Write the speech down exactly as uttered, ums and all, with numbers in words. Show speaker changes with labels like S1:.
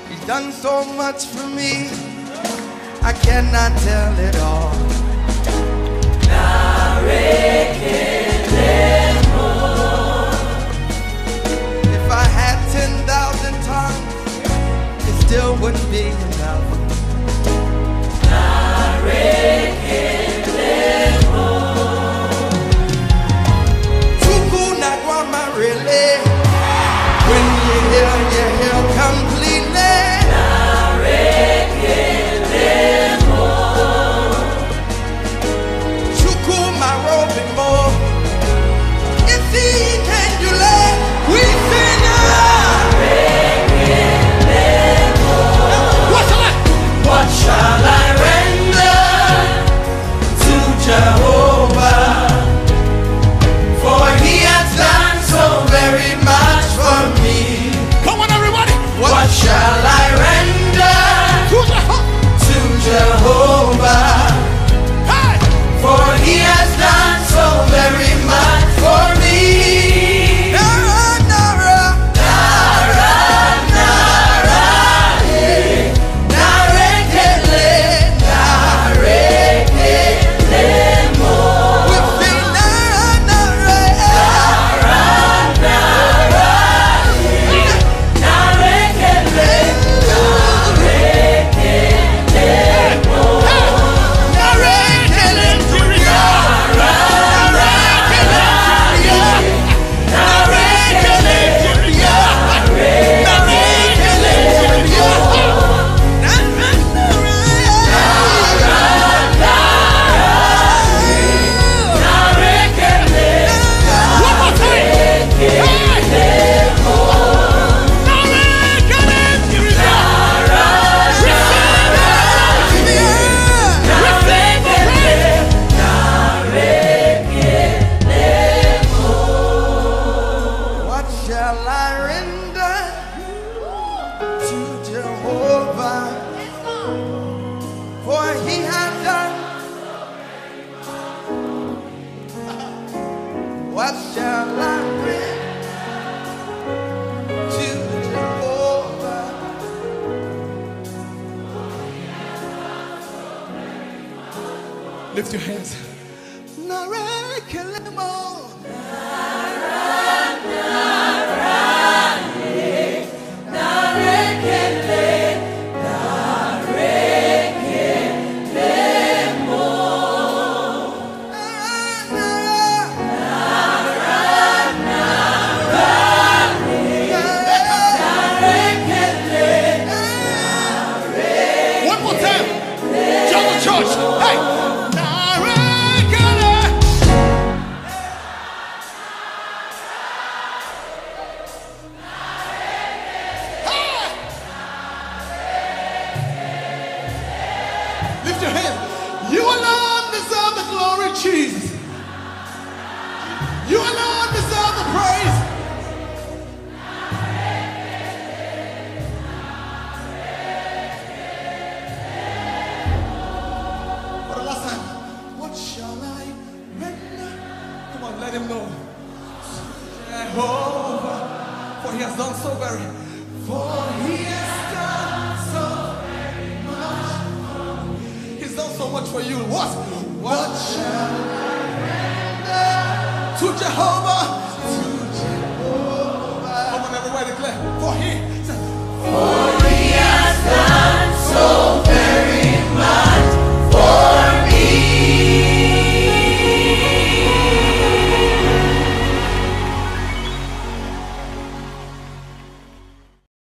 S1: He's done so much for me, I cannot tell it all. If I had ten thousand tongues, it still wouldn't be enough. Tuku na guama really. When you hear, you hear completely. Chuku my robin more. If he can you let we sing. What shall I render to Jehovah? For he has done so very much for me.
S2: Come on, everybody.
S1: What shall I render to Jehovah?
S2: Hey.
S1: For he has done so very much for me. Nara, nara, nara, nara, eh. Narekele, narekele mo. We sing nara, nara, nara, eh. Narekele, narekele mo. Narekele, Julia. Narekele, Julia. Narekele, Julia. Narekele, Julia.
S2: One more time. Hey.
S1: What shall I render to Jehovah? For he has done. What shall I render to Jehovah?
S2: Lift your hands.
S1: Narekelemo.
S2: One more time. Jungle Church. Hey. Narekele. Hey. Lift your hands. You alone deserve the glory, Jesus. You alone deserve the praise. For the last time, what shall I render? Come on, let him know. Jehovah, for he has done so very. For he has done so very much. He's done so much for you. What? What shall I render to Jehovah?